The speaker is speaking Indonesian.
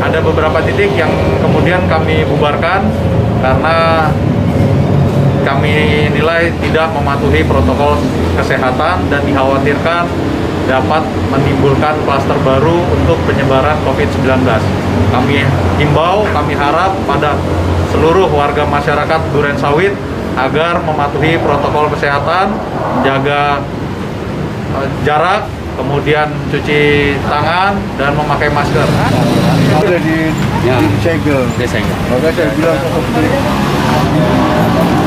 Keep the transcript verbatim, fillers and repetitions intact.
ada beberapa titik yang kemudian kami bubarkan karena kami nilai tidak mematuhi protokol kesehatan dan dikhawatirkan dapat menimbulkan klaster baru untuk penyebaran COVID sembilan belas. Kami himbau, kami harap pada seluruh warga masyarakat Durensawit agar mematuhi protokol kesehatan, jaga uh, jarak, kemudian cuci tangan, dan memakai masker. Sudah di, Ya. disegel. Disegel. Maka saya bilang